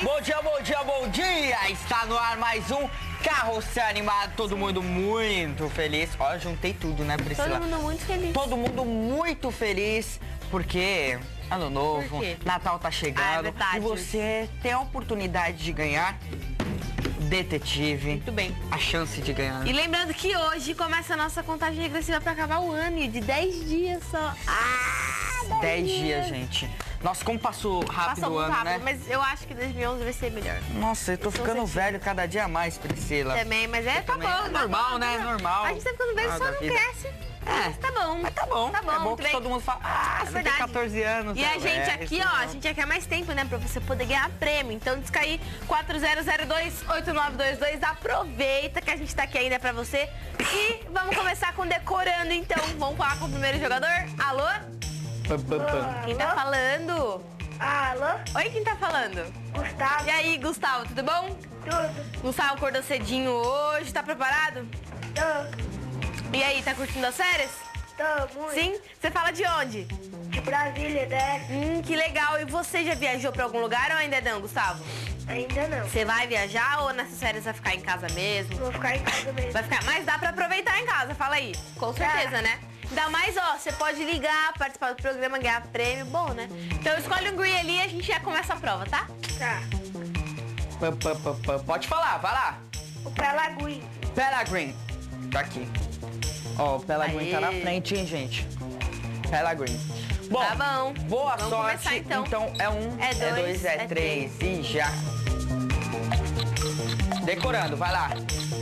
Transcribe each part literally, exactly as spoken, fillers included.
Bom dia, bom dia, bom dia! Está no ar mais um Carrossel Animado, todo mundo muito feliz. Ó, juntei tudo, né, Priscila? Todo mundo muito feliz. Todo mundo muito feliz, porque ano novo, Por quê? Natal tá chegando. Ah, é verdade. E você tem a oportunidade de ganhar detetive. Muito bem. A chance de ganhar. E lembrando que hoje começa a nossa contagem regressiva pra acabar o ano, e de dez dias só. Ah, dez dias, gente. Nossa, como passou rápido Passou o muito ano, rápido, né? mas eu acho que dois mil e onze vai ser melhor. Nossa, eu tô ficando sentindo. velho cada dia mais, Priscila. Também, mas é, tá também. bom. É tá normal, bom, né? tá bom. Normal. A gente tá ficando velho, Ah, só da não vida. cresce. É. Mas tá bom. Mas tá bom. Tá bom, é bom muito que bem. todo mundo fala, ah, É você verdade. tem quatorze anos. E a É, gente é, aqui, isso ó, a não. gente quer mais tempo, né, pra você poder ganhar prêmio. Então diz aí, quatro zero zero dois, oito nove dois dois, aproveita que a gente tá aqui ainda pra você. E vamos começar com decorando, então. Vamos falar com o primeiro jogador. Alô? Pam, pam, pam. Quem tá falando? Alô? Oi, quem tá falando? Gustavo? E aí, Gustavo, tudo bom? Tudo? Gustavo acordou cedinho hoje, tá preparado? Tô, E aí, tá curtindo as férias? tô muito. Sim? Você fala de onde? De Brasília, né? Hum, que legal. E você já viajou pra algum lugar ou ainda não, Gustavo? Ainda não. Você vai viajar ou nessas férias vai ficar em casa mesmo? Vou ficar em casa mesmo. Vai ficar, mas dá pra aproveitar em casa, fala aí. Com certeza, né? Ainda mais, ó, você pode ligar, participar do programa, ganhar prêmio, bom, né? Então escolhe um green ali e a gente já começa a prova, tá? Tá. Pam, pam, pam, pam. Pode falar, vai lá. O Pelagui. Pelagrin. Tá aqui. Ó, o Pelagrin tá na Aê. frente, hein, gente? Pelagrin. Bom, Tá bom. boa Vamos sorte. começar, então. é um, É é dois, dois, é, é três e já. Decorando, vai lá.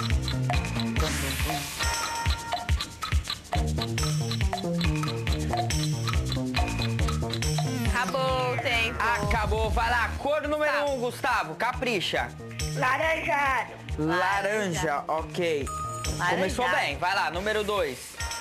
Acabou o tempo. Acabou, vai lá. Cor número Tá. um, Gustavo. Capricha. Laranjado. Laranja, ok. Laranja. Começou bem, vai lá. Número dois.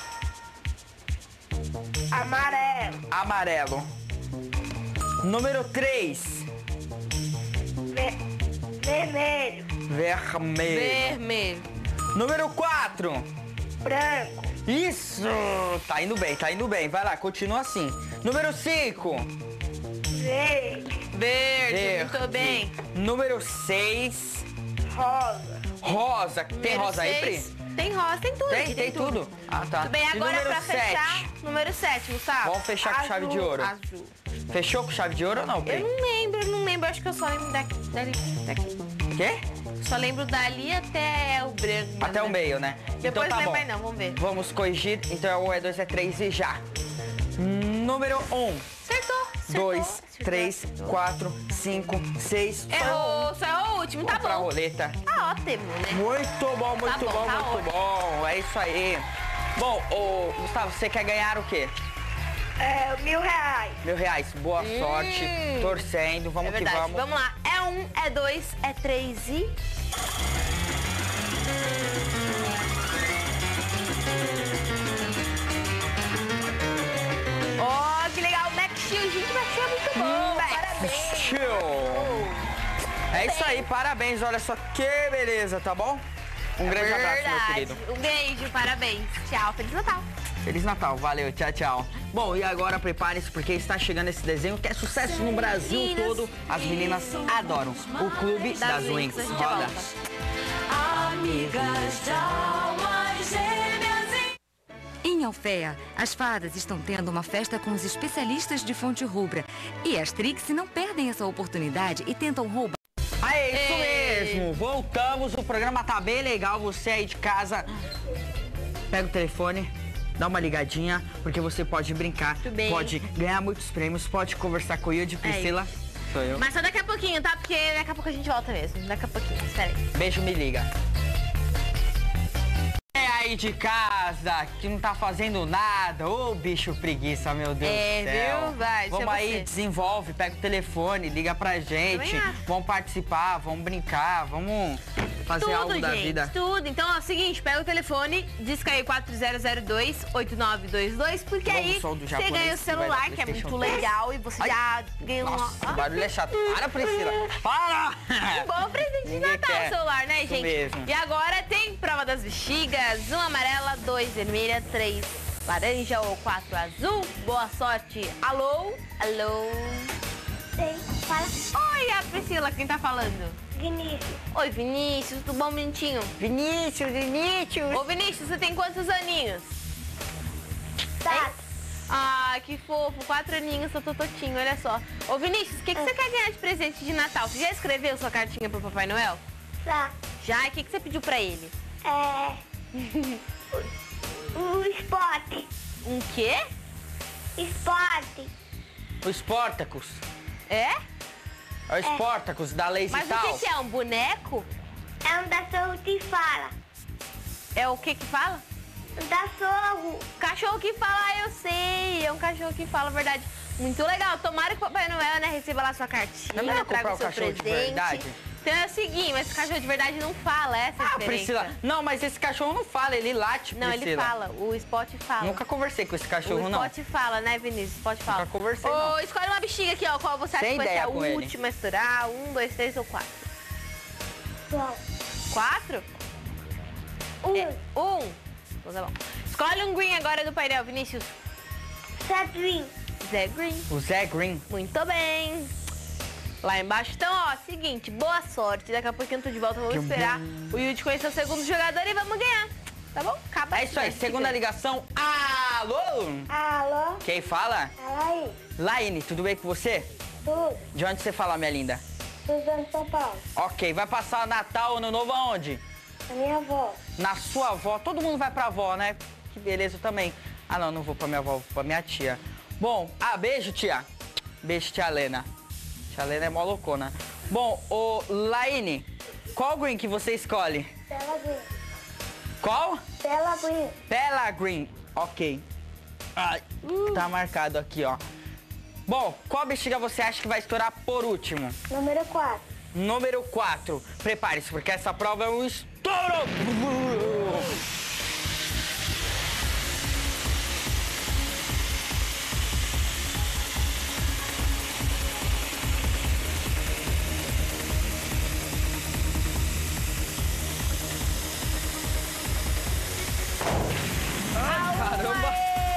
Amarelo. Amarelo. Número três. Ve vermelho. Vermelho. Vermelho. Número quatro. Branco. Isso! Tá indo bem, tá indo bem. Vai lá, continua assim. Número cinco. Verde. Verde, muito bem. Número seis. Rosa. Rosa. Tem Número rosa aí, seis. Pri? Tem rosa, tem tudo. Tem, aqui, tem tudo. Ah, tá. Tudo bem, E agora número pra fechar, sete. número sete, Gustavo. Vamos fechar com chave de Azul. ouro. Azul. Fechou com chave de ouro ou não, Eu Pri? não lembro, eu não lembro, acho que eu só lembro daqui, dali, daqui. Quê? Só lembro dali até o branco. mais Até ou o menos. meio, né? Depois então tá lembra bom. aí não, vamos ver. Vamos corrigir. Então é o E dois, é três e já. Número um. Acertou, acertou. dois, acertou, três, acertou. quatro, cinco, seis. Errou, só errou o último, tá Vamos pra bom. roleta. Tá ótimo, né? Muito bom, muito bom, bom, tá muito ótimo. bom. É isso aí. Bom, ô, Gustavo, você quer ganhar o quê? É, mil reais. Mil reais. Boa Hum. sorte. Torcendo. Vamos É verdade. que vamos. Vamos lá. É um, é dois, é três e... Ó, que legal. Mac Shield. Gente, Mac Shield é muito bom. Parabéns. Show. É isso aí, parabéns. Olha só que beleza, tá bom? Um grande abraço, meu Verdade. querido. Um beijo, parabéns. Tchau, Feliz Natal. Feliz Natal, valeu, tchau, tchau. Bom, e agora prepare-se porque está chegando esse desenho que é sucesso no Brasil Meninas. todo. As meninas adoram. O Clube das, Wings. a gente já Roda. volta. Amigas de almas gêmeas. Em Alfea, as fadas estão tendo uma festa com os especialistas de Fonte Rubra. E as Trixie não perdem essa oportunidade e tentam roubar. Aê, isso Ei. mesmo. Voltamos, o programa tá bem legal. Você aí de casa, pega o telefone, dá uma ligadinha, porque você pode brincar, Muito bem. pode ganhar muitos prêmios, pode conversar com o Yudi, Priscila. Sou eu. Mas só daqui a pouquinho, tá? Porque daqui a pouco a gente volta mesmo. Daqui a pouquinho, espera aí. Beijo, me liga. É aí de casa, que não tá fazendo nada. Ô, bicho preguiça, meu Deus É, do céu. viu? Vai, Vamos deixa aí, você. desenvolve, pega o telefone, liga pra gente. Também acho. Vamos participar, vamos brincar, vamos fazer algo Tudo, da gente, vida. tudo. Então, ó, seguinte, pega o telefone, disca aí quatro zero zero dois, oito nove dois dois, porque Vamos, aí som do você japonês ganha o que vai dar celular, que é PlayStation muito três. legal, e você Ai. já ganha um... Nossa, ó, o barulho é chato. Para, Priscila. Para! Um bom presente de Ninguém Natal quer. o celular, né, Isso gente? mesmo. E agora tem prova das bexigas, um amarela, dois vermelha, três laranja ou quatro azul. Boa sorte. Alô? Alô? Sei. Fala. Oi, a Priscila, quem tá falando? Vinícius. Oi, Vinícius, tudo bom, bonitinho? Vinícius, Vinícius. Ô, Vinícius, você tem quantos aninhos? Tá. Ah, que fofo, quatro aninhos, tô tototinho, olha só. Ô, Vinícius, o que, que você quer ganhar de presente de Natal? Você já escreveu sua cartinha pro Papai Noel? Tá. Já? E o que, que você pediu pra ele? É. o, o esporte. Um quê? Esporte. O Sportacus. É? É o Sportacus da Lazy Mas Tal. o que, que é? Um boneco? É um cachorro que fala. É o que que fala? Um cachorro. Cachorro que fala, ah, eu sei. É um cachorro que fala, verdade. Muito legal. Tomara que o Papai Noel, né, receba lá sua cartinha, Não vai traga comprar o o seu cachorro de presente. verdade? Então é o seguinte, mas esse cachorro de verdade não fala, essa é a Ah, diferença. Priscila. Não, mas esse cachorro não fala, ele late, Não, Priscila. ele fala. O Spot fala. Nunca conversei com esse cachorro, o não. Spot fala, né, Vinícius? Spot fala. Nunca conversei, Ô, não. escolhe uma bexiga aqui, ó. Qual você acha Sem que vai ser ideia a com ele. última a estourar? Um, dois, três ou quatro? Bom. Quatro? Um. É, um. Então tá bom. Escolhe um green agora do painel, Vinícius. Cedrinho. Zé Green. O Zé Green. Muito bem. Lá embaixo, então, ó, seguinte, boa sorte. Daqui a pouquinho eu tô de volta, vamos Que esperar bom. o Yudi conhecer o segundo jogador e vamos ganhar. Tá bom? Acaba É isso aí, assim, segunda né? ligação. Alô? Alô? Quem fala? Fala aí. Laine, tudo bem com você? Tudo. De onde você fala, minha linda? Suzano, São Paulo. Ok, vai passar Natal, Ano Novo aonde? A minha avó. Na sua avó. Todo mundo vai pra avó, né? Que beleza também. Ah, não, não vou pra minha avó, vou pra minha tia. Bom, ah, beijo, tia. Beijo, tia Lena. Tia Lena é mó loucona. Bom, ô, Laine, qual green que você escolhe? Bela Green. Qual? Bela Green. Bella Green. Ok. Ai, tá marcado aqui, ó. Bom, qual bexiga você acha que vai estourar por último? Número quatro. Número quatro. Prepare-se, porque essa prova é um estouro! Caramba!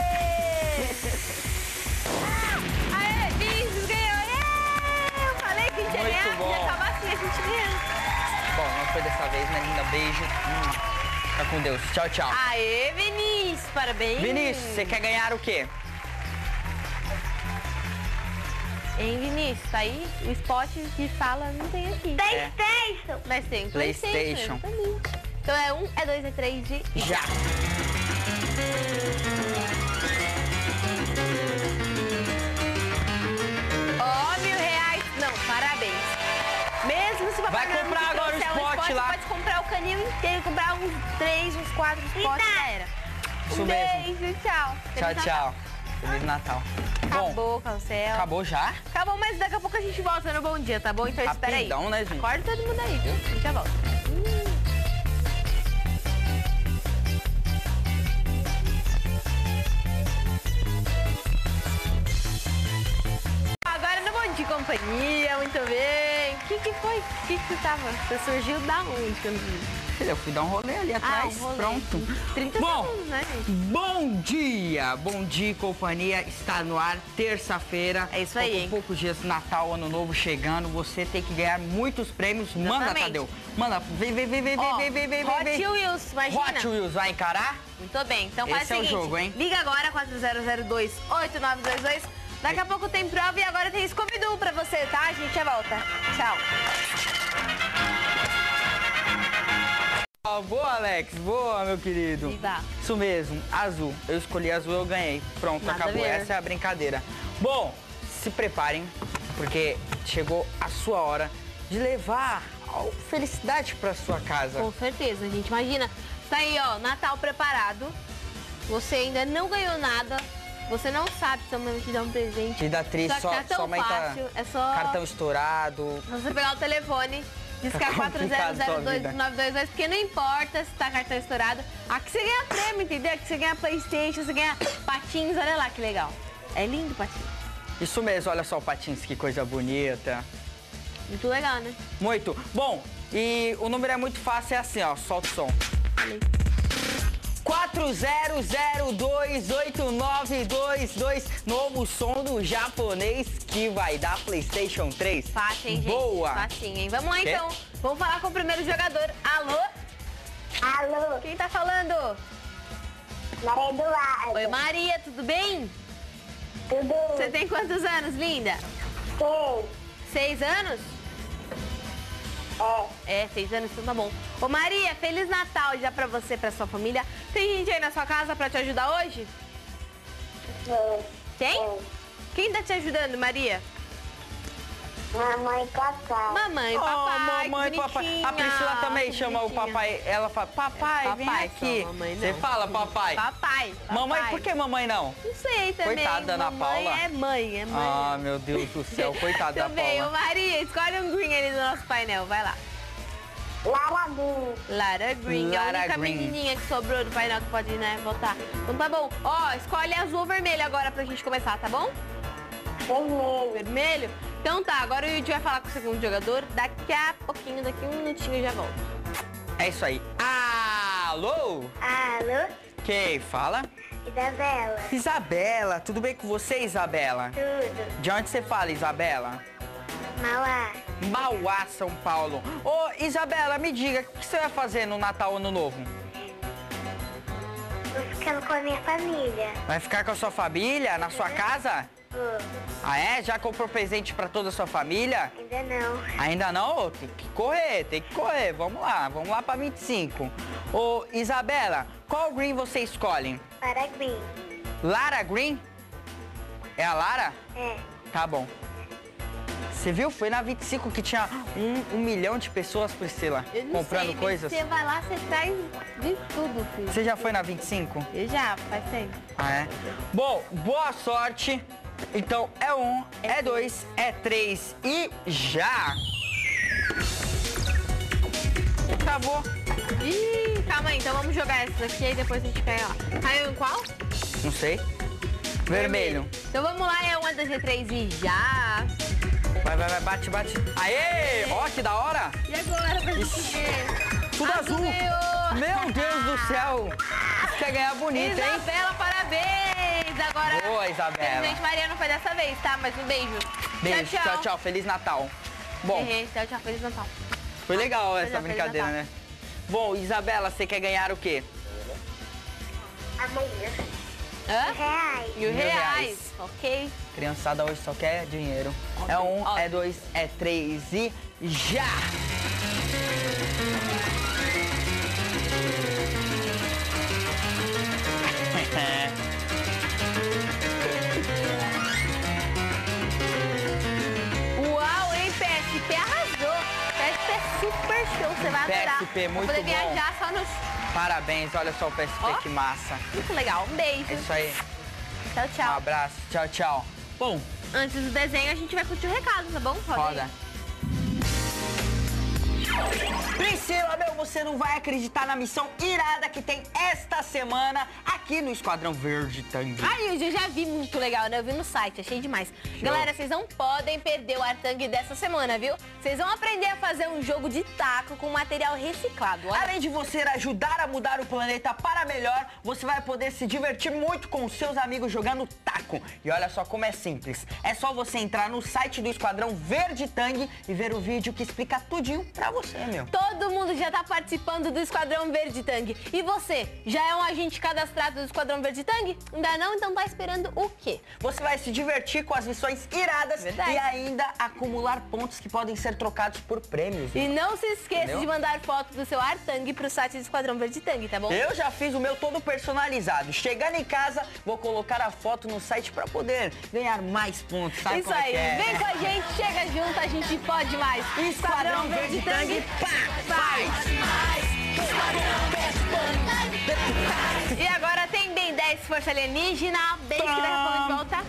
Aê, Vinícius ganhou! Aê! Eu falei que a gente ia Muito ganhar, bom. ia acabar assim, a gente ganha. Bom, não foi dessa vez, né, linda? Beijo. Hum. Fica com Deus. Tchau, tchau. Aê, Vinícius, parabéns. Vinícius, você quer ganhar o quê? Hein, Vinícius, tá aí? O spot que fala não tem aqui. PlayStation. Mas tem PlayStation. exatamente. Então é um, é dois, é três de... Já. Ó, mil reais. Não, parabéns. Mesmo se o Papai Vai Noel não comprar te agora o trouxer um spot lá. pode comprar o canil inteiro, comprar uns três, uns quatro spots, já era. Isso um mesmo. beijo, tchau. Tchau, Feliz tchau. Feliz Natal. Bom, Acabou, Cancel. acabou já? Acabou, mas daqui a pouco a gente volta no Bom Dia, tá bom? Então espera aí. Rapidão, né, gente? Acorda todo mundo aí, viu? A gente já volta. Agora no Bom Dia e Companhia, muito bem. O que que foi? O que que você tava? Você surgiu da onde que eu não vi? Eu fui dar um rolê ali atrás. um rolê. Pronto. trinta Bom, segundos, né, gente? bom dia! Bom dia e companhia está no ar, terça-feira. É isso aí, Com hein? poucos dias, Natal, Ano Novo chegando. Você tem que ganhar muitos prêmios. Manda, Exatamente. Tadeu. Manda, vem, vem, vem, vem, Ó, vem, vem, vem, Hot vem. Wheels, imagina. Hot Wheels, vai encarar? Muito bem, então faz Esse o é o seguinte, jogo, hein? liga agora, quatro zero zero dois, oito nove dois dois. Daqui a pouco tem prova e agora tem Scooby-Doo pra você, tá? A gente já volta. Tchau. Ah, boa, Alex. Boa, meu querido. Viva. Isso mesmo, azul. Eu escolhi azul, eu ganhei. Pronto, Nada a acabou. ver. Essa é a brincadeira. Bom, se preparem, porque chegou a sua hora de levar a felicidade pra sua casa. Com certeza, gente. Imagina, tá aí, ó, Natal preparado. Você ainda não ganhou nada. Você não sabe se sua mãe vai te dar um presente. Vida triste, Só que só, tá tão sua mãe fácil, tá é só- cartão estourado. Se você pegar o telefone, discar Tá quatro zero zero dois complicado nove dois dois, porque não importa se tá cartão estourado. Aqui você ganha prêmio, entendeu? Aqui você ganha Playstation, você ganha patins, olha lá que legal. É lindo o patins. Isso mesmo, olha só o patins, que coisa bonita. Muito legal, né? Muito. Bom, e o número é muito fácil, é assim, ó, solta o som. quatro zero zero dois oito nove dois dois. Novo som do japonês que vai dar PlayStation três. Fácil, hein, gente? Boa. Facinho, hein? Vamos lá, Quê? então. Vamos falar com o primeiro jogador. Alô? Alô, Quem tá falando? Maria Eduardo. Oi, Maria, tudo bem? Tudo Você tem quantos anos, linda? bem? Seis anos? É, É, seis anos, então tá bom. Ô, Maria, Feliz Natal já pra você e pra sua família. Tem gente aí na sua casa pra te ajudar hoje? é. Tem? É. Quem tá te ajudando, Maria? Mamãe e papai. Mamãe, Oh, papai, mamãe, que papai. bonitinha, A Priscila também que chama bonitinha. o papai. Ela fala, papai, É, vem papai aqui. só, mamãe Você não. fala, papai. Papai. Mamãe, papai. por que mamãe não? Não sei também. Coitada da Ana Mamãe Paula. é mãe, é mãe. Ah, meu Deus do céu, coitada da Tudo bem, ô Paula. Maria, escolhe um green ali do nosso painel, vai lá. Larabim. Lara Green, a Lara única Green. menininha que sobrou do painel que pode, né, votar. Então tá bom. Ó, escolhe azul ou vermelho agora pra gente começar, tá bom? Vermelho. Vermelho? Então tá, agora o Yuji vai falar com o segundo jogador. Daqui a pouquinho, daqui a um minutinho eu já volto. É isso aí. Alô? Alô, Quem fala? Isabela. Isabela, tudo bem com você, Isabela? Tudo. De onde você fala, Isabela? Mauá. Mauá, São Paulo. Ô, Isabela, me diga, o que você vai fazer no Natal, Ano Novo? Tô ficando com a minha família. Vai ficar com a sua família, na sua casa? Vou. Ah, é? Já comprou presente pra toda a sua família? Ainda não. Ainda não? Ô, tem que correr, tem que correr. Vamos lá, vamos lá pra vinte e cinco. Ô, Isabela, qual green você escolhe? Para Green. Lara Green? É a Lara? É. Tá bom. Você viu? Foi na vinte e cinco que tinha um, um milhão de pessoas, Priscila, Eu não comprando sei, coisas. Você vai lá, você traz de tudo, filho. Você já foi na vinte e cinco? Eu já, faz tempo. Ah, é? Bom, boa sorte. Então, é um, é dois, é três e já! Acabou. Ih, calma aí, então vamos jogar essa daqui e depois a gente pega lá. Caiu em qual? Não sei. Vermelho. Então vamos lá, é um, dois, três e já! Vai, vai, vai, bate, bate. Aê! Ó, que da hora! E agora pra gente ver? Tudo azul! ganhou. Meu Deus do céu! Você quer ganhar bonito, hein? Isabela, parabéns! Agora, Boa, Isabela. infelizmente, Maria não foi dessa vez, tá? Mas um beijo. Beijo, tchau, tchau. Feliz Natal. Bom, Errei, tchau, tchau. Feliz Natal. foi legal Pois essa é, Feliz brincadeira, Natal. né? Bom, Isabela, você quer ganhar o quê? Amanhã. Hã? Reais. Mil Mil reais. reais. Ok. Criançada hoje só quer dinheiro. É um, Óbvio. é dois, é três e já! Uau, hein, P S P arrasou. P S P é super show, você vai adorar. P S P, muito Vai poder bom. viajar só nos... Parabéns, olha só o P S P, Ó. que massa. Muito legal, um beijo. É isso aí. Tchau, Um tchau. abraço, tchau, tchau. Bom, Antes do desenho, a gente vai curtir o recado, tá bom? Roda aí. roda. Priscila, meu, você não vai acreditar na missão irada que tem esta semana aqui no Esquadrão Verde Tangue. Ai, eu já vi muito legal, né? Eu vi no site, achei demais. Galera, vocês não podem perder o Artang dessa semana, viu? Vocês vão aprender a fazer um jogo de taco com material reciclado. Olha. Além de você ajudar a mudar o planeta para melhor, você vai poder se divertir muito com os seus amigos jogando taco. E olha só como é simples. É só você entrar no site do Esquadrão Verde Tangue e ver o vídeo que explica tudinho pra você, meu. Todo mundo já tá participando do Esquadrão Verde Tangue. E você, já é um agente cadastrado do Esquadrão Verde Tangue? Ainda não? Então tá esperando o quê? Você vai se divertir com as missões iradas Verdade. e ainda acumular pontos que podem ser trocados por prêmios. E não se esqueça Entendeu? de mandar foto do seu Artang pro site do Esquadrão Verde Tangue, tá bom? Eu já fiz o meu todo personalizado. Chegando em casa, vou colocar a foto no site pra poder ganhar mais pontos. Sabe Isso como é aí, que é? vem com a gente, chega junto, a gente pode mais. Esquadrão Verde Tangue, pá, faz! E agora tem Ben dez Força Alienígena, beijo que daqui a pouco a gente volta.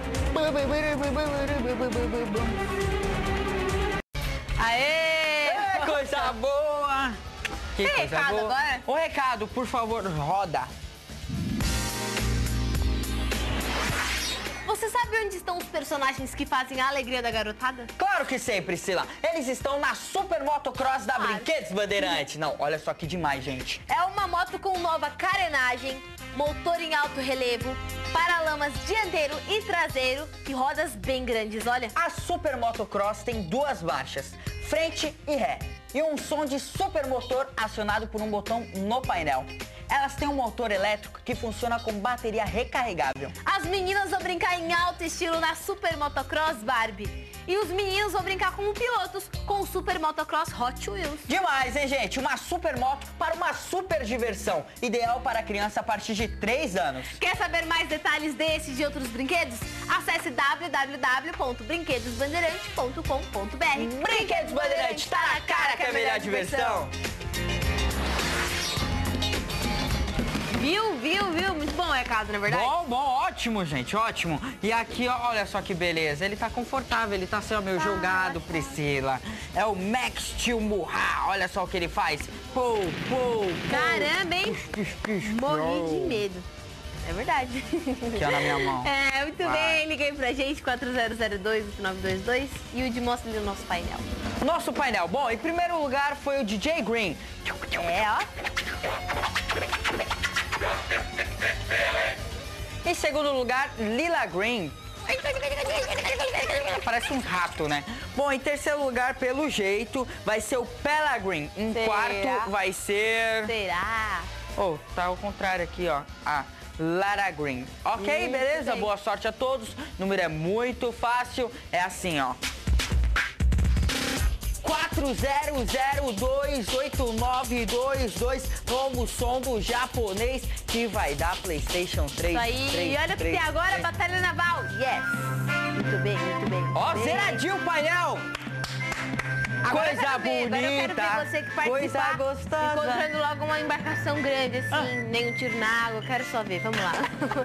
Aê! É coisa boa! Que Tem coisa recado boa. agora? O recado, por favor, roda. você sabe onde estão os personagens que fazem a alegria da garotada? Claro que sei, Priscila. Eles estão na Super Motocross da Claro. Brinquedos Bandeirante. Não, olha só que demais, gente. É uma moto com nova carenagem, motor em alto relevo, paralamas dianteiro e traseiro e rodas bem grandes, olha. A Super Motocross tem duas marchas, frente e ré, e um som de supermotor acionado por um botão no painel. Elas têm um motor elétrico que funciona com bateria recarregável. As meninas vão brincar em alto estilo na Super Motocross Barbie. E os meninos vão brincar como pilotos com o Super Motocross Hot Wheels. Demais, hein, gente? Uma super moto para uma super diversão. Ideal para criança a partir de três anos. Quer saber mais detalhes desses e de outros brinquedos? Acesse w w w ponto brinquedos bandeirante ponto com ponto b r. Brinquedos Bandeirante, tá na cara que é a melhor diversão. Viu, viu, viu? Muito bom o recado, não é verdade? Bom, bom, ótimo, gente, ótimo. E aqui, ó, olha só que beleza. Ele tá confortável, ele tá assim, ó, meio jogado, Priscila. É o Max Steel Murra. Olha só o que ele faz. Pou, pou, pou. Caramba, hein? Pus, pus, pus, Morri de pou. medo. É verdade. Aqui, ó, na minha mão. É, muito Vai. bem. Liguei pra gente, quatro zero zero dois, oito nove dois dois. E o de mostra ali o nosso painel. Nosso painel. Bom, em primeiro lugar foi o D J Green. É, ó. Em segundo lugar, Lila Green. Parece um rato, né? Bom, em terceiro lugar, pelo jeito, vai ser o Pella Green. Em Será? quarto, vai ser... Será? Oh, tá ao contrário aqui, ó. A Lara Green. Ok, Hum, beleza? bem. Boa sorte a todos. O número é muito fácil. É assim, ó. quatro zero zero dois oito nove dois dois, novo som do japonês que vai dar PlayStation três. Isso aí. três, E olha o que três, tem agora, três. Batalha Naval. Yes. Muito bem, muito bem. Ó, Bem. zeradinho o painel. Agora eu Coisa quero ver, agora eu quero bonita, ver você que participa, coisa gostosa. encontrando logo uma embarcação grande, assim, Ah. nem um tiro na água. Eu quero só ver, vamos lá.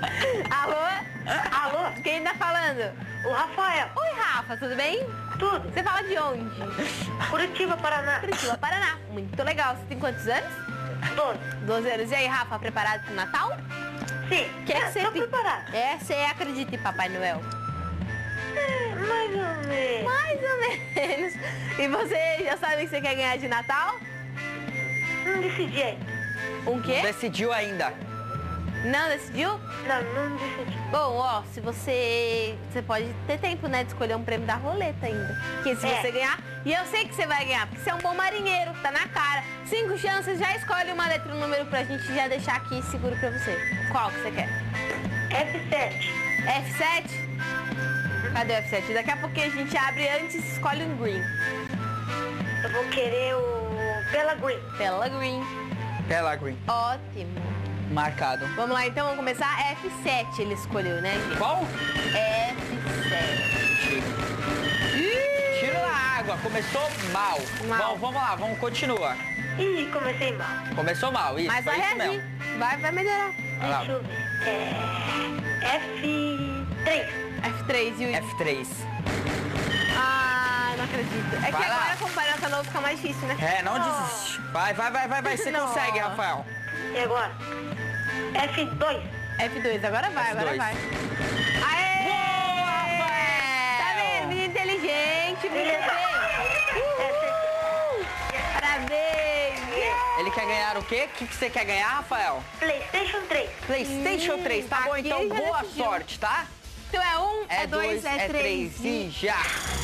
Alô? Alô? Quem tá falando? O Rafael. Oi, Rafa, tudo bem? Tudo. Você fala de onde? Curitiba, Paraná. Curitiba, Paraná. Muito legal. Você tem quantos anos? Doze. doze anos. E aí, Rafa, preparado pro Natal? Sim. Que que É, você tô pe- preparada. É, você acredita em Papai Noel? É, mais ou menos. Mais ou menos. E você já sabe o que você quer ganhar de Natal? Não decidi ainda. Um quê? Decidiu ainda. Não decidiu? Não, não decidi. Bom, ó, se você... Você pode ter tempo, né, de escolher um prêmio da roleta ainda. Que se É. você ganhar... E eu sei que você vai ganhar, porque você é um bom marinheiro, tá na cara. Cinco chances, já escolhe uma letra e um número pra gente já deixar aqui seguro pra você. Qual que você quer? F sete. F sete? Cadê o F sete? Daqui a pouquinho a gente abre antes, escolhe um green. Eu vou querer o Bella Green. Bella Green. Pella Green. Ótimo. Marcado. Vamos lá, então, vamos começar. F sete ele escolheu, né, gente? Qual? F sete. Tiro na água. Começou mal. Mal. Bom, vamos lá, vamos continuar. Ih, comecei mal. Começou mal, isso, Mas foi vai isso reagir. mesmo. Vai, vai melhorar. Vai lá. Deixa eu ver. É... F três. F três e o... F três. Ah, não acredito. É que Vai lá. agora com o Parenta Novo fica mais difícil, né? É, não desiste. Vai, vai, vai, vai, vai. Você Não. consegue, Rafael. E agora? F dois. F dois, agora vai, F agora dois. vai. Aê! Boa, Rafael! Tá vendo? Menino inteligente, menino bem. Uhul! Parabéns! Ele quer ganhar o quê? O que, que você quer ganhar, Rafael? PlayStation três. PlayStation Hum, três, tá bom? aqui Então ele já boa decidiu. sorte, tá? Então é um, é, dois, é, três. e já!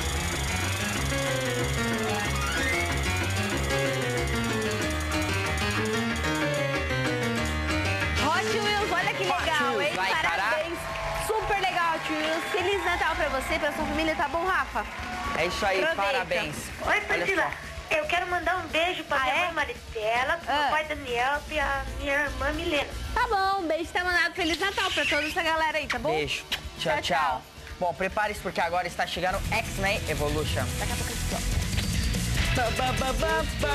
Hot Wheels, olha que Hot legal, Wheels, hein? vai parar? Parabéns. Super legal, Hot Wheels. Feliz Natal pra você, pra sua família, tá bom, Rafa? É isso aí, Aproveita. parabéns. Oi, Olha Priscila. só. Eu quero mandar um beijo pra Ah, minha é? mãe Maristela, pro Ah. meu pai Daniel e a minha irmã Milena. Tá bom, um beijo tá mandado. Feliz Natal pra toda essa galera aí, tá bom? Beijo. Tchau, Tchau, tchau. tchau. Bom, prepare-se porque agora está chegando X-Men Evolution. Daqui a pouco a gente volta. Ba, ba, ba, ba, ba.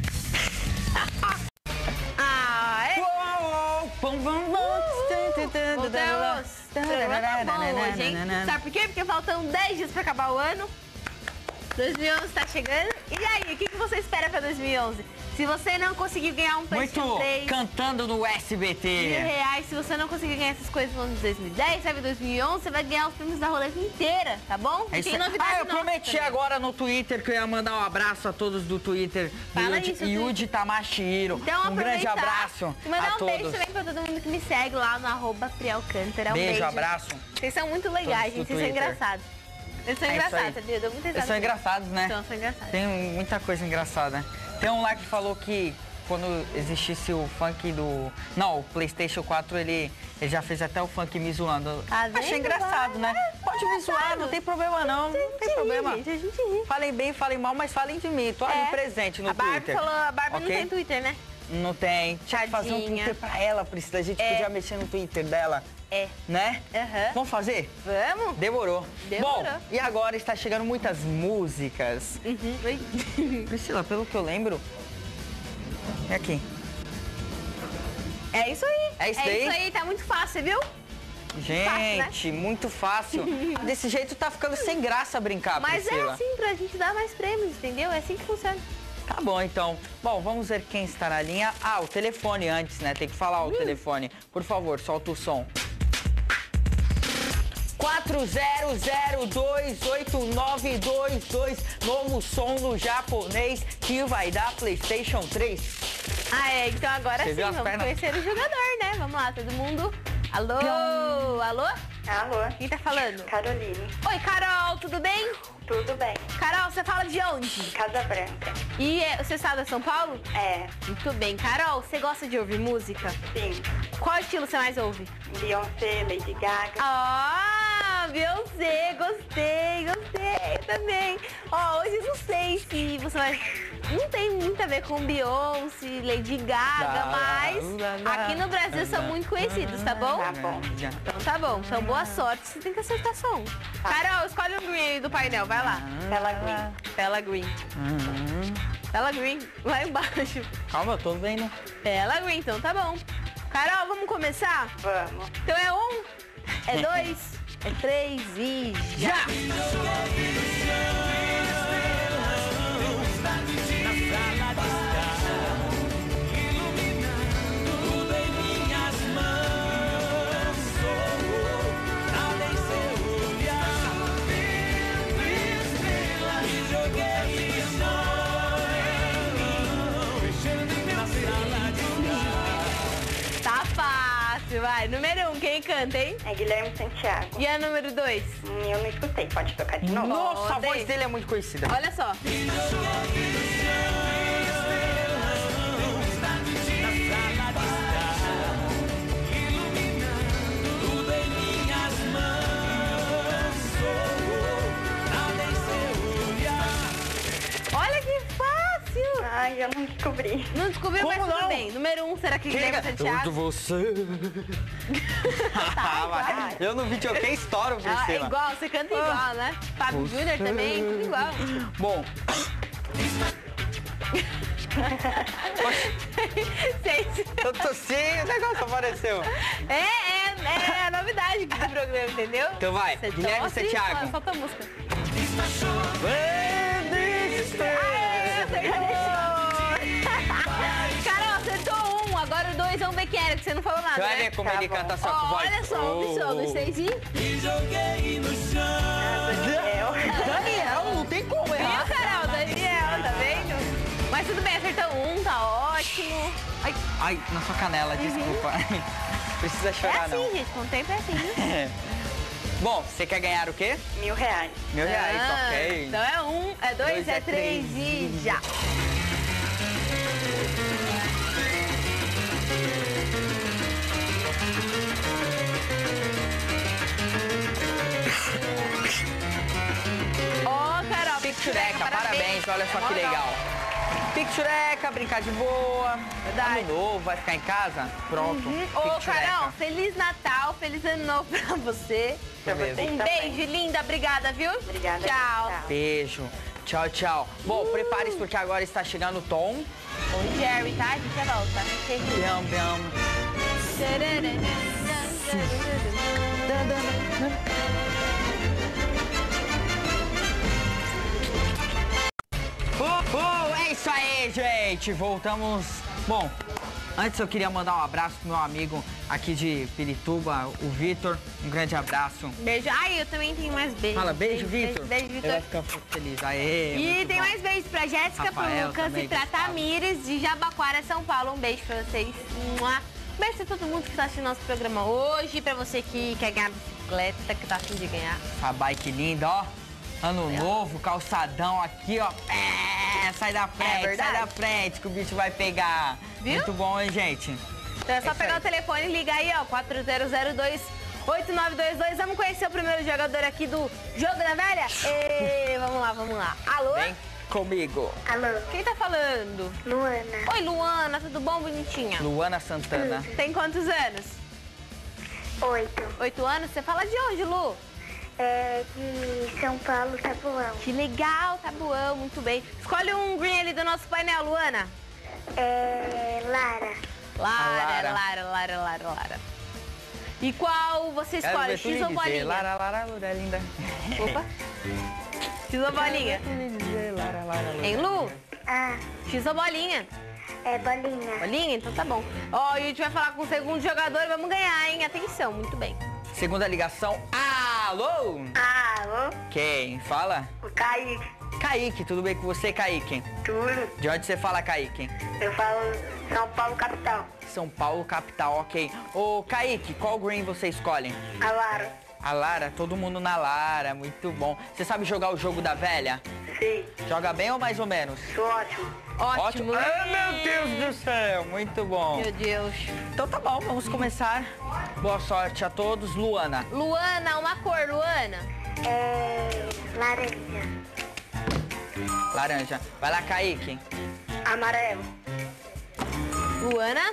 Ah, é? Uou, pum, pum, pum. Voltamos. Tá bom hoje, hein? Sabe por quê? Porque faltam dez dias pra acabar o ano. dois mil e onze tá chegando. E aí, o que que você espera pra dois mil e onze? Se Se você não conseguir ganhar um PlayStation Muito três... cantando no S B T. Mil reais, se você não conseguir ganhar essas coisas no ano de dois mil e dez, sabe, dois mil e onze, você vai ganhar os prêmios da roleta inteira, tá bom? É E isso tem aí. novidade Ah, eu nossa prometi também. agora no Twitter que eu ia mandar um abraço a todos do Twitter. Fala Yudi, isso, Yudi Tamashiro. Então, um grande aproveitar abraço e mandar a um todos. beijo também pra todo mundo que me segue lá no arroba Prialcântara. Um Beijo, beijo, abraço. Vocês são muito legais, Todos do gente. Vocês são Twitter. engraçados. Eles são É isso engraçados, aí. sabia? Eu dou muita Eles risada. são engraçados, né? São, são engraçados. Tem muita coisa engraçada. Tem um lá que falou que quando existisse o funk do... Não, o PlayStation quatro, ele, ele já fez até o funk me zoando. Tá vendo? Achei engraçado, né? Pode me zoar, não tem problema não. Não tem problema. Gente, a gente ri. Falem bem, falem mal, mas falem de mim. Tô ali É. presente no a Barbie Twitter. falou, a Barbie não Ok? tem Twitter, né? Não tem. Tinha que fazer um Tadinha. Twitter pra ela, Priscila. A gente É. podia mexer no Twitter dela, É. né? Aham. Vamos fazer? Vamos? Demorou. Demorou. Bom, e agora está chegando muitas músicas. Uhum. Oi. Priscila, pelo que eu lembro... É aqui. É isso aí. É isso É daí? isso aí, tá muito fácil, viu? Gente, muito fácil. Desse jeito tá ficando sem graça brincar, Mas Priscila. é assim pra gente dar mais prêmios, entendeu? É assim que funciona. Tá bom, então. Bom, vamos ver quem está na linha. Ah, o telefone antes, né? Tem que falar o Hum. telefone. Por favor, solta o som. quatro zero zero dois oito nove dois dois. Novo som no japonês que vai dar PlayStation três. Ah, é. Então agora Você sim, viu as vamos pernas? conhecer o jogador, né? Vamos lá, todo mundo. Alô? Alô? Alô, Quem tá falando? Caroline. Oi, Carol, tudo bem? Tudo bem? Carol, você fala de onde? Casa Branca. E é, você está de São Paulo? É, Muito bem. Carol, você gosta de ouvir música? sim. Qual estilo você mais ouve? Beyoncé, Lady Gaga. Ah, Beyoncé, gostei, gostei também. Ó, hoje eu não sei se você vai... Não tem muito a ver com Beyoncé, Lady Gaga, mas aqui no Brasil são muito conhecidos, tá bom? Tá bom. Então tá bom, então boa sorte, você tem que acertar só um. Carol, escolhe um green aí do painel, vai lá. Bella Green. Bella Green. Bella Green, lá embaixo. Calma, eu tô vendo. Bella Green, então tá bom. Carol, vamos começar? Vamos. Então é um, é dois, é três e já! Tá fácil, vai. Número um, quem canta, hein? É Guilherme Santiago. E a número dois? Hum, Eu não escutei, pode tocar de novo? Nossa, a Odeio. voz dele é muito conhecida. Olha só. Olha que fácil! Ai, eu não descobri. Não descobriu, mas Como tudo não? bem. Número um, será que Guilherme Santiago? você. igual. Eu no videokê estouro, Ah, é Priscila. igual, você canta igual, né? Fábio Júnior também, tudo igual. Bom, Gente, eu tossi e o negócio apareceu. é, é, é a novidade aqui do programa, entendeu? Então vai, Você Guilherme tosse, Santiago. fala, Solta a música. Carol, acertou um, agora o dois, vamos ver quem era, que você não falou nada, Você vai né? ver como Tá ele bom. canta só com Ó, voz. olha só, um só, dois, três e... Daniel. Daniel, não tem como Viu, errar. Carol? Daniel, tá vendo? Mas tudo bem, acertou um, tá ótimo. Ai, ai, na sua canela, desculpa. Precisa É chorar, assim, não. gente, com o tempo é assim, viu? É. Bom, você quer ganhar o quê? Mil reais. Mil reais, Ah, ok. Então é um, é dois, Dois, é é três três e e já. Ó, Carol, Pictureca, parabéns, olha só que legal. Pictureca, brincar de boa. Verdade. Ano novo, vai ficar em casa? Pronto. Uhum. Ô, Pictureca. Carol, Feliz Natal, Feliz Ano Novo pra você. Pra Beleza. vocês Um também. beijo, linda, obrigada, viu? Obrigada. Tchau. Tchau. Beijo. Tchau, tchau. Bom, prepare-se porque agora está chegando o Tom. O Jerry, tá? A gente já volta. Bam, bam. Uh, uh, é isso aí, gente! gente, voltamos. Bom, antes eu queria mandar um abraço pro meu amigo aqui de Pirituba, o Vitor. Um grande abraço. Beijo. Ai, eu também tenho mais beijos. Fala, beijo, Vitor. Beijo, beijo, Ele vai Vitor. ficar feliz. Aê, E muito tem bom. mais beijos pra Jéssica, pro Rafael Lucas também, e pra Gustavo. Tamires de Jabaquara, São Paulo. Um beijo pra vocês. Mua. Um beijo pra todo mundo que tá assistindo nosso programa hoje. Pra você que quer ganhar bicicleta, que tá afim de ganhar. Essa bike linda, ó. Ano novo, calçadão aqui, ó. É, sai da frente, sai verdade. da frente que o bicho vai pegar. Viu? Muito bom, hein, gente? Então é só isso pegar aí. o telefone e ligar aí, ó, quatro zero zero dois, oito nove dois dois. Vamos conhecer o primeiro jogador aqui do Jogo da Velha? E vamos lá, vamos lá. Alô? Vem comigo. Alô, Quem tá falando? Luana. Oi, Luana, tudo bom, bonitinha? Luana Santana. Tem quantos anos? Oito. Oito anos? Você fala de onde, Lu? É de São Paulo, Tabuão. Que legal, Tabuão, muito bem. Escolhe um green ali do nosso painel, Luana. É Lara. Lara, Lara. Lara, Lara, Lara, Lara. E qual você Quero escolhe, ver tu X lhe ou dizer. bolinha? Lara, Lara, Lara, é linda. Opa. X ou bolinha? Quero ver tu lhe dizer, Lara, Lara, Lara. Hein, Lu? Ah, X ou bolinha? é bolinha. Bolinha? Então tá bom. Ó, e a gente vai falar com o segundo jogador e vamos ganhar, hein? Atenção, muito bem. Segunda ligação. Alô? Alô, Quem? Fala? o Kaique. Kaique, tudo bem com você, Kaique? Tudo. De onde você fala, Kaique? Eu falo São Paulo, capital. São Paulo, capital, ok. Ô, Kaique, qual green você escolhe? A Lara. A Lara, todo mundo na Lara, muito bom. Você sabe jogar o jogo da velha? Sim, Joga bem ou mais ou menos? sou ótimo. Ótimo. Ah, meu Deus do céu, muito bom. Meu Deus. Então tá bom, vamos começar. Boa sorte a todos. Luana. Luana, uma cor, Luana. É laranja. Laranja. Vai lá, Kaique. Amarelo. Luana,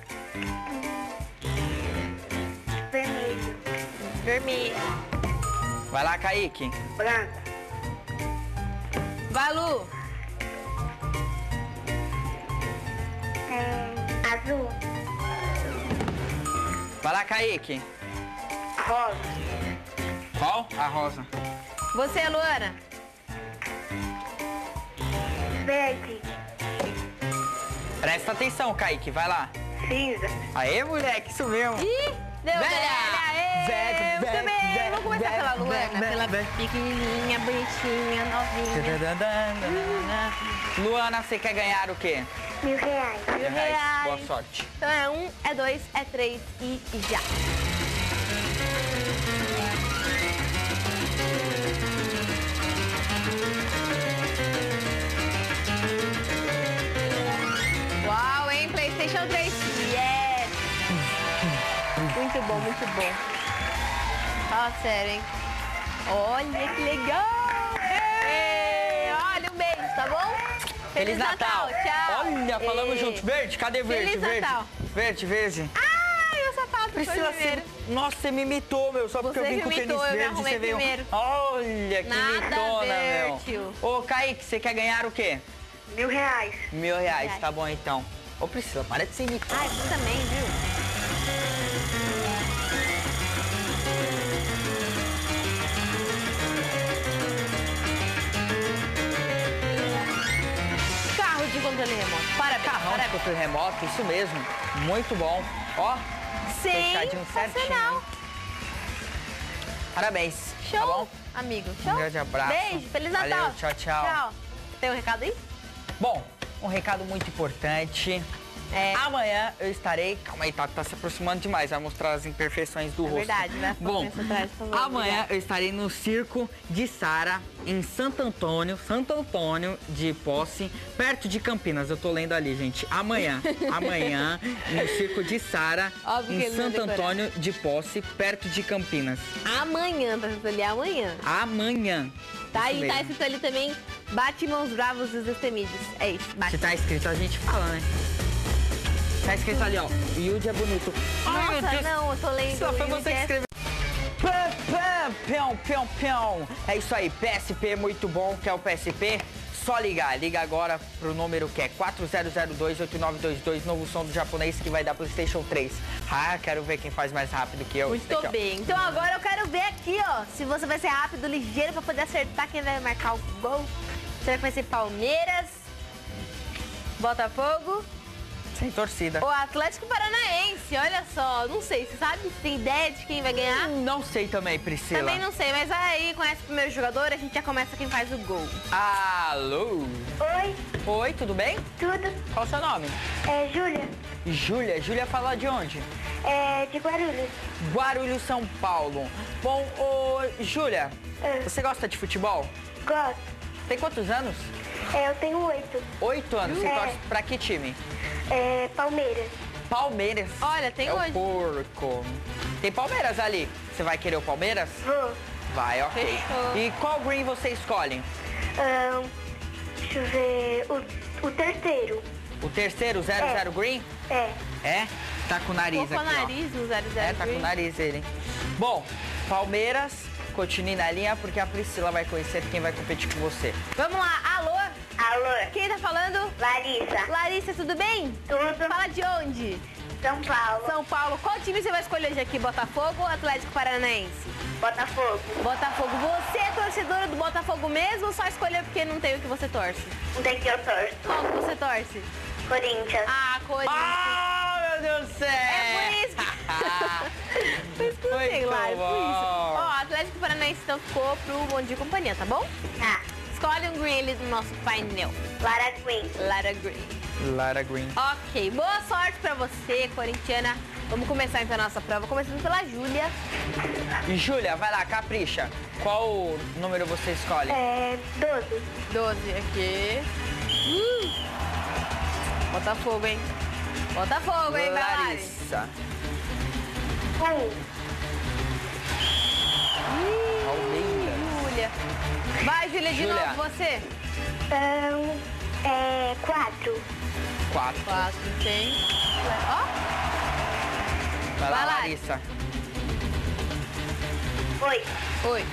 Vermelho. vermelho. Vai lá, Kaique. Branco. Vai, Lu. É azul. Vai lá, Kaique. Rosa. Qual? A rosa. Você, Luana. Verde. Presta atenção, Kaique. Vai lá. Cinza. Aê, moleque, isso mesmo. Ih, deu Velha! velha. Aê, Velha, muito velha, bem. velha, Vamos começar velha, pela Luana, velha, pela velha. pequenininha, bonitinha, novinha. Luana, você quer ganhar o quê? Mil reais. Mil reais. Boa sorte. Então é um, é dois, é três e já. Uau, hein? PlayStation três. Yes! Muito bom, muito bom. Fala sério, hein? Olha que legal! Ei, olha, um beijo, tá bom? Feliz Natal. Tchau. Olha, falamos Ei. junto. Verde, cadê verde? Feliz verde. Natal. Verde, verde. Ai, o sapato foi Priscila, primeiro. você... Nossa, você me imitou, meu. Só porque Você eu vim que com o tênis imitou, eu me verde, arrumei você veio... primeiro. Olha, que Nada a imitona, ver, meu. tio. Ô, Kaique, você quer ganhar o quê? Mil reais. Mil reais, reais. tá bom então. Ô, Priscila, para de ser imitona. Ai, você também, viu? Carro de controle remoto. Parabéns, Carrão de parabéns. controle remoto, isso mesmo. Muito bom. Ó, fechadinho certinho. Sensacional. Parabéns. Show, Tá bom? amigo. Show. Um grande abraço. Beijo, Feliz Natal. Valeu, tchau, tchau. Tchau. Tem um recado aí? Bom, um recado muito importante. É. Amanhã eu estarei... Calma aí, tá, tá se aproximando demais. Vai mostrar as imperfeições do É rosto. verdade, vai Bom, pra trás, por favor. amanhã Obrigada. eu estarei no Circo de Sara, em Santo Antônio, Santo Antônio de Posse, perto de Campinas. Eu tô lendo ali, gente. Amanhã, amanhã, no Circo de Sara, Óbvio que em ele vai Santo decorar. Antônio de Posse, perto de Campinas. Amanhã, tá escrito ali, amanhã. Amanhã. Tá? Isso E tá mesmo. escrito ali também, bate mãos bravos dos destemídios. É isso, bate. Se tá escrito, a gente fala, né? Tá escrito ali, ó. Yudi é bonito. Ai, meu Nossa, Deus. não, eu tô lendo. Só foi o você que Yudi é- escreveu. Pam, pam, pião, pião, pião. É isso aí, P S P muito bom, que é o P S P. Só ligar, liga agora pro número que é quatro zero zero dois, oito nove dois dois, novo som do japonês que vai dar PlayStation três. Ah, quero ver quem faz mais rápido que eu. Muito Esse aqui, ó. bem. Então agora eu quero ver aqui, ó, se você vai ser rápido, ligeiro, pra poder acertar quem vai marcar o gol. Será que vai ser Palmeiras, Botafogo. Sem torcida. O Atlético Paranaense, olha só. Não sei, você sabe? Você tem ideia de quem vai ganhar? Não sei também, Priscila. Também não sei, mas aí conhece o primeiro jogador, a gente já começa quem faz o gol. Alô? Oi, Oi, tudo bem? tudo? Qual o seu nome? É Júlia, Júlia. Júlia fala de onde? é de Guarulhos. Guarulhos, São Paulo. Bom, ô, Júlia, É. você gosta de futebol? Gosto. Tem quantos anos? É, eu tenho oito. Oito anos. Você É. torce pra que time? É, Palmeiras. Palmeiras. Olha, tem é hoje. o porco. Tem Palmeiras ali. Você vai querer o Palmeiras? Vou. Vai, ok. Fechou. E qual green você escolhe? Ahn, deixa eu ver. O, o terceiro. O terceiro, zero zero É. green? É. É? Tá com o nariz Colocou o aqui, ó. nariz no zero zero É, tá com o nariz ele. Bom, Palmeiras, continue na linha porque a Priscila vai conhecer quem vai competir com você. Vamos lá, alô? Alô, Quem tá falando? Larissa. Larissa, tudo bem? Tudo? Fala de onde? São Paulo. São Paulo. Qual time você vai escolher hoje aqui? Botafogo ou Atlético Paranaense? Botafogo. Botafogo. Você é torcedora do Botafogo mesmo ou só escolheu porque não tem o que você torce? Não tem que eu torço. Qual que você torce? Corinthians. Ah, Corinthians. Ah, meu Deus do céu! É por isso. Por isso que eu sei, Muito Lari, por isso. bom. Ó, Atlético Paranaense então ficou pro Bom Dia e Companhia, tá bom? Tá. Escolhe um green ali do nosso painel. Lara Green. Lara Green. Lara Green. Ok, boa sorte pra você, corintiana. Vamos começar então a nossa prova, começando pela Júlia. E Júlia, vai lá, capricha. Qual número você escolhe? É, doze. doze aqui. Hum. Botafogo, hein? Botafogo, hein, vai, Lari. Larissa. Um. Palmeiras. Júlia. Vai, Júlia, de Júlia. novo, você. Ahn, é, quatro. Quatro. Quatro, tem. Ó, Vai lá, Vai, Lari. Larissa. Oito. oi.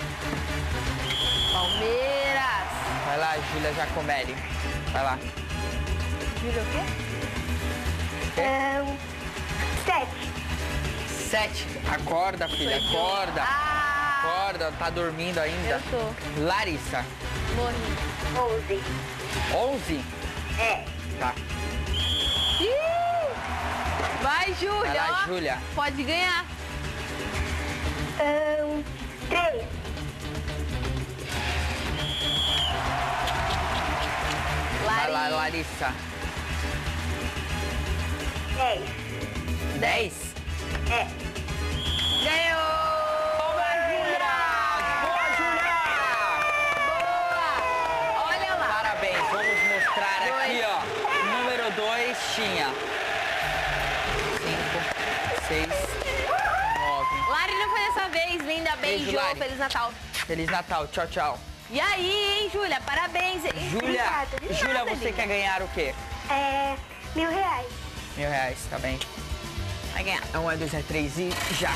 Palmeiras. Vai lá, Júlia Giacomelli. Vai lá. Júlia o quê? Ahn, sete. Sete. Acorda, filha, acorda. Ah, Acorda, tá dormindo ainda. eu tô. Larissa. Morri. Onze. Onze. É. Tá. Ih! Vai, Júlia. Vai lá, ó. Júlia. Pode ganhar. Ahn, três. Vai lá, Lari. Larissa. Dez. Dez. É. Ganhou! Boa, Júlia! Boa, Júlia! Boa! Olha lá. Parabéns, vamos mostrar Dois. aqui, ó. Número dois tinha cinco, seis, nove. Lari não foi dessa vez, linda. Beijo, Beijo, Lari. Feliz Natal. Feliz Natal, tchau, tchau. E aí, hein, Júlia? Parabéns, hein? Júlia, Obrigada, de Júlia, nada, você linda. quer ganhar o quê? É, mil reais. Mil reais, tá bem? Vai ganhar. É um, é dois, é três e já.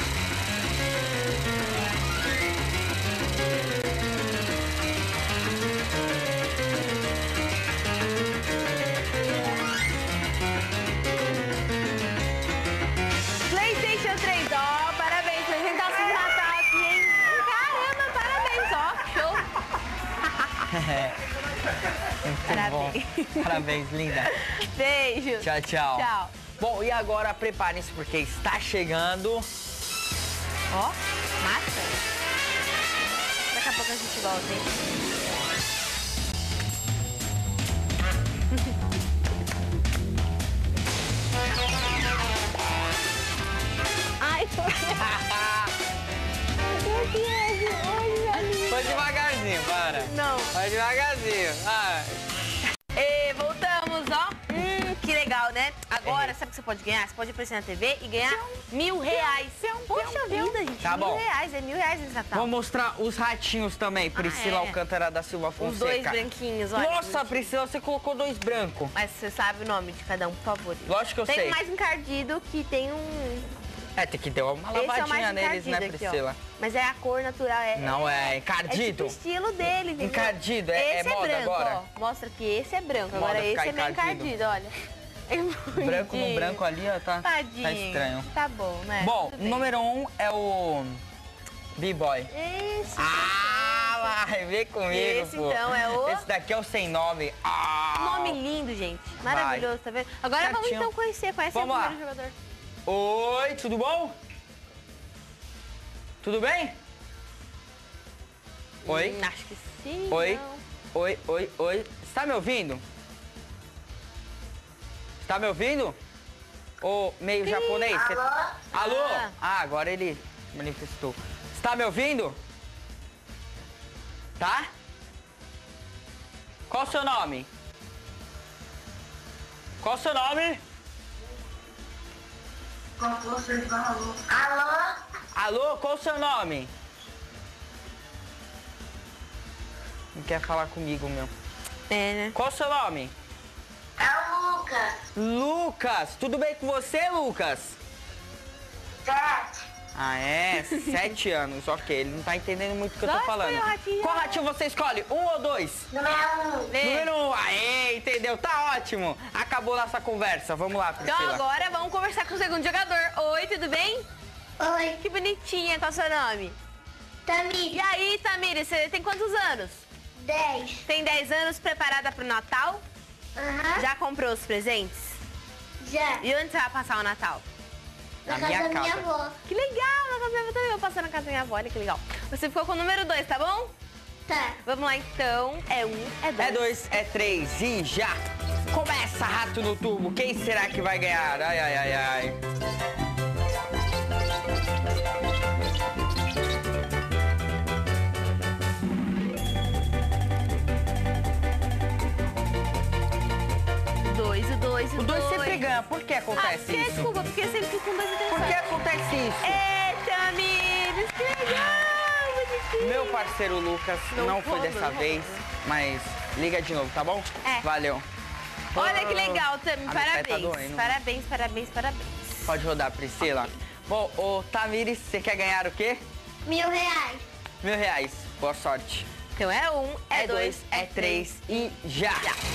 PlayStation três, ó. Parabéns, apresentação de Natal aqui, hein? Caramba, parabéns, ó. Show. Muito Parabéns. bom. Parabéns, linda. Beijo. Tchau, tchau. Tchau. Bom, e agora preparem-se porque está chegando. Ó, massa. Daqui a pouco a gente volta, hein? Ai, foi. Foi devagarzinho, para. Não. Vai devagarzinho. Ah, E voltamos, ó. Hum, que legal, né? Agora, É. sabe o que você pode ganhar? Você pode aparecer na T V e ganhar mil reais. Poxa vida, gente. Tá mil bom. reais, é mil reais nesse Natal. vou mostrar os ratinhos também. Priscila é? Alcântara da Silva Os dois Fonseca. branquinhos, olha. que Nossa, bonitinho. Priscila, você colocou dois brancos. Mas você sabe o nome de cada um, por favor. Lógico que eu Tem sei. mais encardido que tem um... É, tem que ter uma Esse é o lavadinha mais neles, encardido né, aqui, Priscila? ó. Mas é a cor natural. É, Não é É encardido? tipo o estilo dele, entendeu? Encardido, é- é esse moda branco, agora? ó. Mostra que esse é branco, Moda agora esse ficar é meio encardido. encardido, olha. É Branco no bonitinho. branco ali, ó, tá, Tadinho. tá estranho. Tá bom, né? Bom, Tudo bem. número um é o B-Boy. Esse. Ah, vai, vem comigo, Esse, pô. então, é o- Esse daqui é o sem nome. Ah, nome lindo, gente. Maravilhoso, tá vendo? Agora Certinho. vamos então conhecer. Conhece Vamos o lá. primeiro jogador. Oi, tudo bom? Tudo bem? Oi? Hum, acho que sim. Oi? Não. Oi, oi, oi. Você tá me ouvindo? Tá me ouvindo? Ô, meio japonês? Cê- Alô? Alô? Ah. Ah, agora ele manifestou. Você tá me ouvindo? Tá? Qual o seu nome? Qual o seu nome? Alô? Alô, qual o seu nome? Não quer falar comigo, meu. É, né? Qual o seu nome? É o Lucas. Lucas. Tudo bem com você, Lucas? Sete. Ah, é? Sete anos. Ok, ele não tá entendendo muito o que eu tô Só falando. escolhe o ratinho. Qual ratinho você escolhe? Um ou dois? Número um. Lê. Número um. Aê, entendeu? Tá ótimo. Acabou nossa conversa. Vamos lá, Então Priscila. agora vamos conversar com o segundo jogador. Oi, tudo bem? Oi. Que bonitinha, qual é o seu nome? E Tamir. aí, Tamiri, você tem quantos anos? Dez. Tem dez anos, preparada pro Natal? Aham. Já comprou os presentes? Já. E onde você vai passar o Natal? Na Na casa minha da minha casa. avó. Que legal, na casa da minha avó também. Vou passar na casa da minha avó, olha que legal. Você ficou com o número dois, tá bom? Tá. Vamos lá então. É um, é dois. É dois, é três e já. Começa, Rato no Tubo. Quem será que vai ganhar? Ai, ai, ai, ai. Dois, o dois, o O dois sempre ganha. Por que Ah, acontece porque, isso? desculpa, porque eu sempre fico com dois e três. Por que acontece isso? Eita, amigos, que legal, bonitinho. Meu parceiro Lucas Não não, foi roubou, dessa não vez, mas liga de novo, tá bom? É. Valeu. Olha que legal, Tami. A minha pé tá Parabéns. doendo. Parabéns, parabéns, parabéns. Pode rodar, Priscila. Bom, ô Tamires, você quer ganhar o quê? Mil reais. Mil reais. Boa sorte. Então é um, é, dois, é três e já.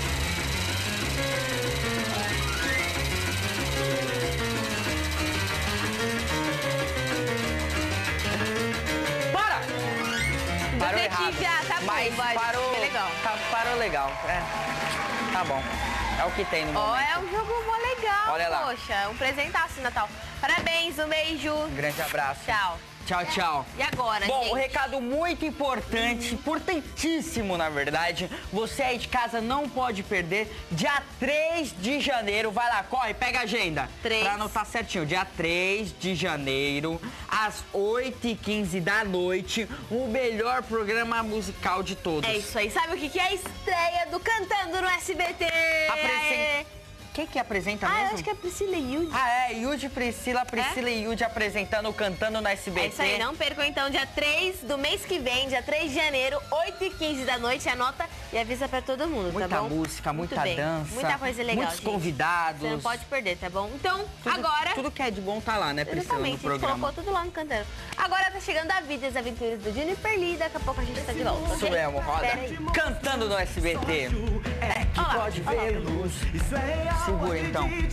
Para! Parou errado. Detetive, ah, tá bom, mas vai, parou, que legal. Tá, parou legal. É, tá bom. É o que tem no Ó, momento. é um jogo mó legal, Olha lá. poxa. Um presentaço de Natal. Parabéns, um beijo. Um grande abraço. Tchau. Tchau, tchau. E agora, Bom, gente? um recado muito importante, importantíssimo, na verdade. Você aí de casa não pode perder. Dia três de janeiro, vai lá, corre, pega a agenda. Três. Pra anotar certinho. Dia três de janeiro, às oito e quinze da noite, o melhor programa musical de todos. É isso aí. Sabe o que que é a estreia do Cantando no S B T? Apresen- Quem que apresenta Ah, mesmo? eu acho que é Priscila e Yudi. Ah, é, Yudi Priscila, Priscila e Yudi apresentando, cantando no S B T. É isso aí, não percam então, dia três do mês que vem, dia três de janeiro, oito e quinze da noite, anota e avisa pra todo mundo, Muita tá bom? música, Muito muita bem, dança. muita coisa legal, Muitos gente. convidados. Você não pode perder, tá bom? Então, Tudo- agora... Tudo que é de bom tá lá, né, Priscila, no Exatamente, a gente programa. colocou tudo lá no Cantando. Agora tá chegando a vida das aventuras do Juniper Lee, daqui a pouco a gente tá de volta, Isso ok? mesmo, roda. Pera aí. Cantando no S B T. É que Olha lá, pode olha lá. ver luz. Segura então.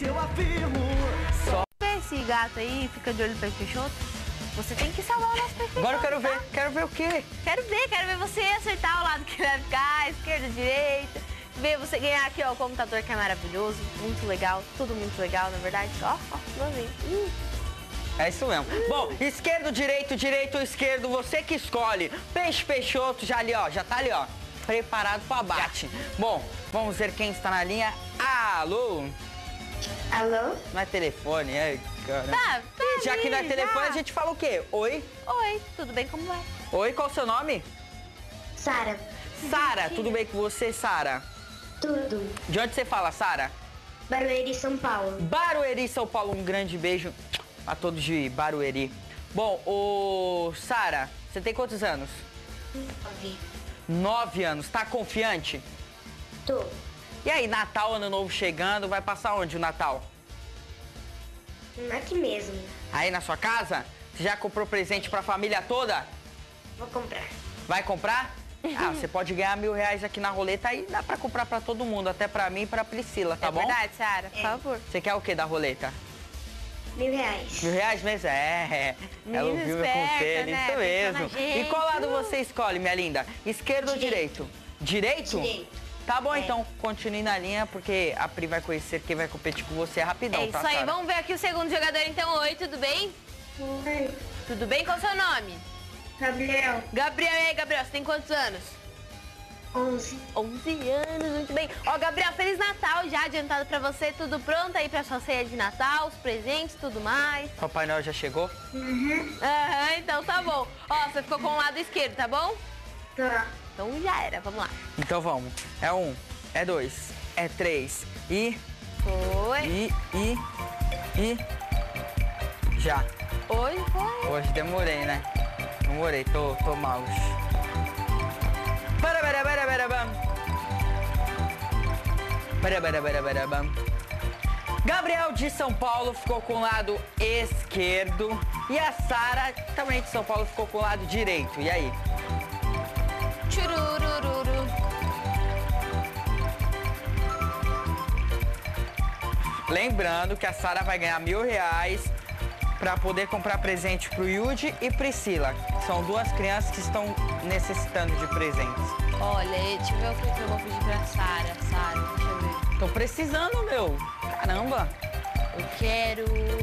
Esse gato aí fica de olho no pé fechado. Você tem que salvar o nosso pé fechado. Agora eu quero tá? ver. Quero ver o quê? Quero ver, quero ver você acertar o lado que vai ficar, esquerda, direita. Ver você ganhar aqui, ó, o computador que é maravilhoso, muito legal, tudo muito legal, na verdade. Ó, ó, novinho. Hum. É isso mesmo. Bom, esquerdo, direito, direito, esquerdo, você que escolhe. Peixe, peixoto, já ali, ó, já tá ali, ó, preparado pro abate. Bom, vamos ver quem está na linha. Alô? Alô? Não é telefone, é, cara. Tá, tá Já ali, que não é telefone, já. a gente fala o quê? Oi? Oi, tudo bem? Como vai? Oi, qual o seu nome? Sara. Sara, tudo bem com você, Sara? Tudo. De onde você fala, Sara? Barueri, São Paulo. Barueri, São Paulo, um grande beijo a todos de Barueri. Bom, ô Sara, você tem quantos anos? Nove. Nove anos, tá confiante? Tô. E aí, Natal, Ano Novo chegando, vai passar onde o Natal? Aqui mesmo. Aí na sua casa? Você já comprou presente pra família toda? Vou comprar. Vai comprar? Ah, você pode ganhar mil reais aqui na roleta, aí dá pra comprar pra todo mundo, até pra mim e pra Priscila, tá é bom? verdade, Sara? Por É. favor. Você quer o que da roleta? Mil reais. Mil reais mesmo? É, ela Menina ouviu meu esperta, conselho, né? isso Pensou na mesmo. E gente. qual lado você escolhe, minha linda? Esquerdo ou direito? Direito. Direito? Direito. Tá bom, É. então continue na linha, porque a Pri vai conhecer quem vai competir com você rapidão, É isso tá, aí, Sara? vamos ver aqui o segundo jogador então. Oi, tudo bem? Oi, Tudo bem? Qual é o seu nome? Gabriel, Gabriel, e aí, Gabriel, você tem quantos anos? onze. onze anos, muito bem. Ó, Gabriel, Feliz Natal já adiantado pra você. Tudo pronto aí pra sua ceia de Natal, os presentes, tudo mais? Papai Noel já chegou? Aham, então tá bom. Ó, você ficou com o lado esquerdo, tá bom? Tá. Então já era, vamos lá. Então vamos. É um, é dois, é três e, Foi. e, e, e... Já. Oi, foi. Hoje demorei, né? Demorei, tô, tô mal. Para, para, para, para, bam. Para, para, para, para, bam. Gabriel de São Paulo ficou com o lado esquerdo e a Sara, também de São Paulo, ficou com o lado direito. E aí? Tchururururu. Lembrando que a Sara vai ganhar mil reais para poder comprar presente pro Yudi e Priscila. São duas crianças que estão necessitando de presentes. Olha, deixa eu ver o que que eu vou pedir pra Sara. Sara, deixa eu ver. Tô precisando, meu. Caramba. Eu quero...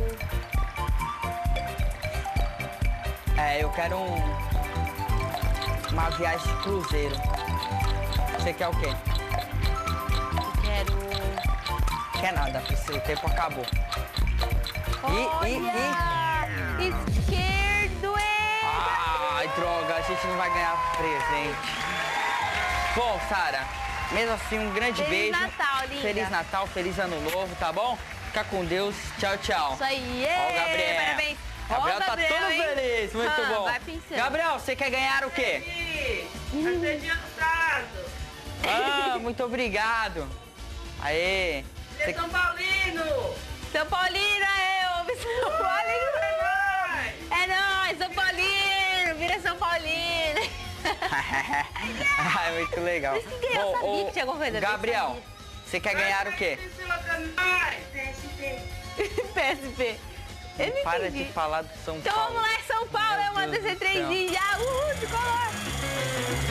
É, eu quero um... uma viagem de cruzeiro. Você quer o quê? Eu quero... Quer nada, Priscila. O tempo acabou. E, e, e... Esquerdo, é... Ai, droga. A gente não vai ganhar presente. Bom, Sara, mesmo assim, um grande Feliz beijo. Natal, linda. Feliz Natal, feliz ano novo, tá bom? Fica com Deus. Tchau, tchau. Isso aí, Ó o Gabriel. parabéns. Ó, Gabriel tá Gabriel, todo hein? feliz, muito Ah, bom. vai pensando. Gabriel, você quer ganhar o quê? Vai ser adiantado. Ah, muito obrigado. Aê. Ele é São Paulino. São Paulino, é, ouve São Paulino. É nóis, São Paulino, vira São Paulino. Ai, muito legal. Por isso que eu sabia que tinha alguma coisa a ver, Gabriel, sabia. você quer ganhar o quê? Priscila pra nós. P S P. P S P. Eu não Para entendi. de falar do São Então Paulo. vamos lá, São Paulo, Meu é uma Deus D C do três céu. e já. Uhul, de color.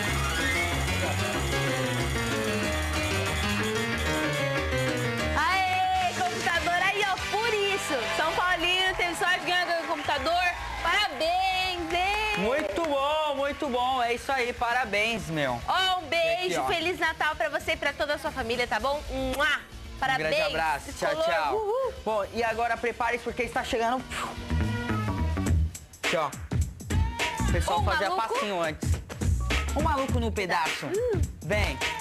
Aê, computador aí, ó, por isso. São Paulino teve sorte de ganhar o computador. Parabéns, hein? Muito bom, muito bom. É isso aí, parabéns, meu. Ó, um beijo, Aqui, ó. Feliz Natal pra você e pra toda a sua família, tá bom? Mua. Parabéns. Um grande abraço. Tchau, Tricolor, tchau. uhul. Bom, e agora prepare porque está chegando. Aqui, ó. O pessoal Um fazia maluco. passinho antes. Um maluco no pedaço. Vem.